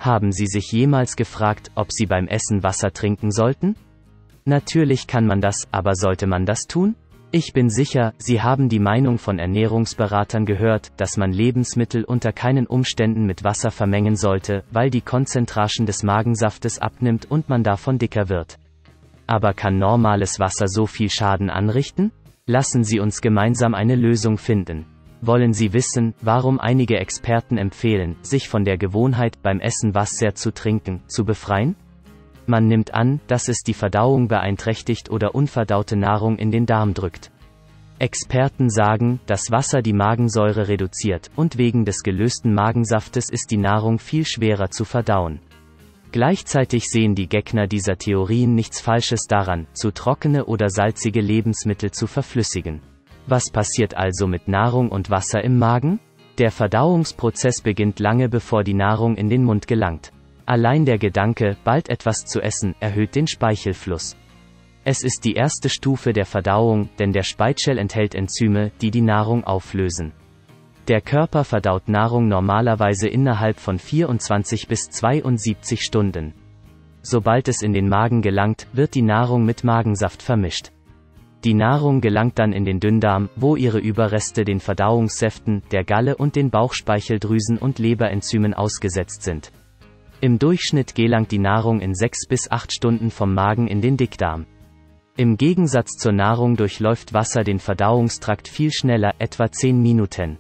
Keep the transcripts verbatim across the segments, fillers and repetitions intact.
Haben Sie sich jemals gefragt, ob Sie beim Essen Wasser trinken sollten? Natürlich kann man das, aber sollte man das tun? Ich bin sicher, Sie haben die Meinung von Ernährungsberatern gehört, dass man Lebensmittel unter keinen Umständen mit Wasser vermengen sollte, weil die Konzentration des Magensaftes abnimmt und man davon dicker wird. Aber kann normales Wasser so viel Schaden anrichten? Lassen Sie uns gemeinsam eine Lösung finden. Wollen Sie wissen, warum einige Experten empfehlen, sich von der Gewohnheit, beim Essen Wasser zu trinken, zu befreien? Man nimmt an, dass es die Verdauung beeinträchtigt oder unverdaute Nahrung in den Darm drückt. Experten sagen, dass Wasser die Magensäure reduziert, und wegen des gelösten Magensaftes ist die Nahrung viel schwerer zu verdauen. Gleichzeitig sehen die Gegner dieser Theorien nichts Falsches daran, zu trockene oder salzige Lebensmittel zu verflüssigen. Was passiert also mit Nahrung und Wasser im Magen? Der Verdauungsprozess beginnt lange bevor die Nahrung in den Mund gelangt. Allein der Gedanke, bald etwas zu essen, erhöht den Speichelfluss. Es ist die erste Stufe der Verdauung, denn der Speichel enthält Enzyme, die die Nahrung auflösen. Der Körper verdaut Nahrung normalerweise innerhalb von vierundzwanzig bis zweiundsiebzig Stunden. Sobald es in den Magen gelangt, wird die Nahrung mit Magensaft vermischt. Die Nahrung gelangt dann in den Dünndarm, wo ihre Überreste den Verdauungssäften, der Galle und den Bauchspeicheldrüsen und Leberenzymen ausgesetzt sind. Im Durchschnitt gelangt die Nahrung in sechs bis acht Stunden vom Magen in den Dickdarm. Im Gegensatz zur Nahrung durchläuft Wasser den Verdauungstrakt viel schneller, etwa zehn Minuten.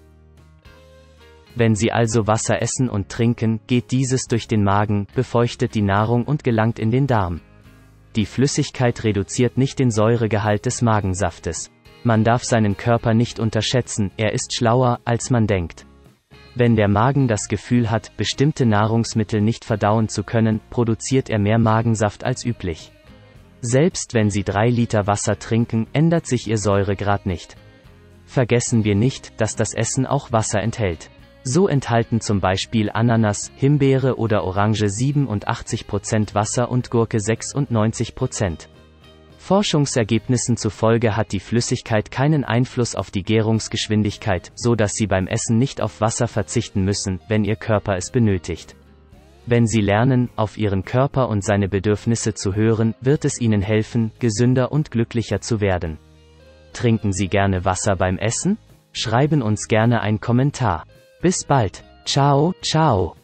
Wenn Sie also Wasser essen und trinken, geht dieses durch den Magen, befeuchtet die Nahrung und gelangt in den Darm. Die Flüssigkeit reduziert nicht den Säuregehalt des Magensaftes. Man darf seinen Körper nicht unterschätzen, er ist schlauer, als man denkt. Wenn der Magen das Gefühl hat, bestimmte Nahrungsmittel nicht verdauen zu können, produziert er mehr Magensaft als üblich. Selbst wenn Sie drei Liter Wasser trinken, ändert sich Ihr Säuregrad nicht. Vergessen wir nicht, dass das Essen auch Wasser enthält. So enthalten zum Beispiel Ananas, Himbeere oder Orange siebenundachtzig Prozent Wasser und Gurke sechsundneunzig Prozent. Forschungsergebnissen zufolge hat die Flüssigkeit keinen Einfluss auf die Gärungsgeschwindigkeit, so dass Sie beim Essen nicht auf Wasser verzichten müssen, wenn Ihr Körper es benötigt. Wenn Sie lernen, auf Ihren Körper und seine Bedürfnisse zu hören, wird es Ihnen helfen, gesünder und glücklicher zu werden. Trinken Sie gerne Wasser beim Essen? Schreiben uns gerne einen Kommentar. Bis bald. Ciao, ciao.